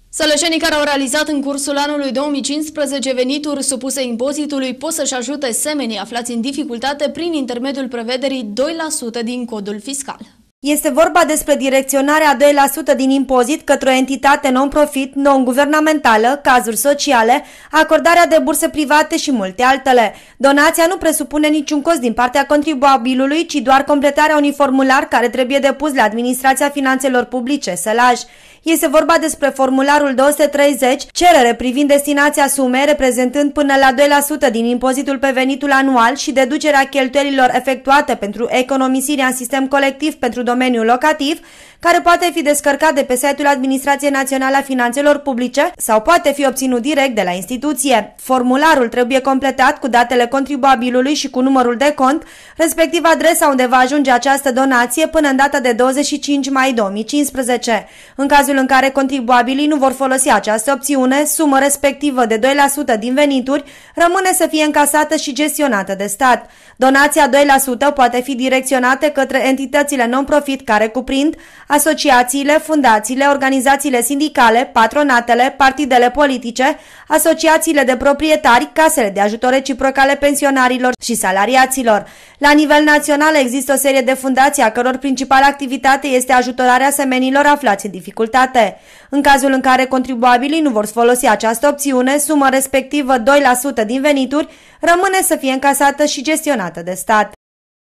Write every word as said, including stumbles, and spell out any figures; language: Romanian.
Sălășenii care au realizat în cursul anului două mii cincisprezece venituri supuse impozitului pot să-și ajute semenii aflați în dificultate prin intermediul prevederii doi la sută din codul fiscal. Este vorba despre direcționarea a doi la sută din impozit către o entitate non-profit, non-guvernamentală, cazuri sociale, acordarea de burse private și multe altele. Donația nu presupune niciun cost din partea contribuabilului, ci doar completarea unui formular care trebuie depus la Administrația Finanțelor Publice, Sălaj. Este vorba despre formularul două sute treizeci, cerere privind destinația sumei reprezentând până la doi la sută din impozitul pe venitul anual și deducerea cheltuielilor efectuate pentru economisirea în sistem colectiv pentru domeniul locativ, care poate fi descărcat de pe site-ul Administrației Naționale a Finanțelor Publice sau poate fi obținut direct de la instituție. Formularul trebuie completat cu datele contribuabilului și cu numărul de cont, respectiv adresa unde va ajunge această donație până în data de douăzeci și cinci mai două mii cincisprezece. În cazul în care contribuabilii nu vor folosi această opțiune, sumă respectivă de doi la sută din venituri rămâne să fie încasată și gestionată de stat. Donația doi la sută poate fi direcționată către entitățile non-profit care cuprind asociațiile, fundațiile, organizațiile sindicale, patronatele, partidele politice, asociațiile de proprietari, casele de ajutor reciproc ale pensionarilor și salariaților. La nivel național există o serie de fundații a căror principală activitate este ajutorarea semenilor aflați în dificultate. În cazul în care contribuabilii nu vor folosi această opțiune, suma respectivă doi la sută din venituri rămâne să fie încasată și gestionată de stat.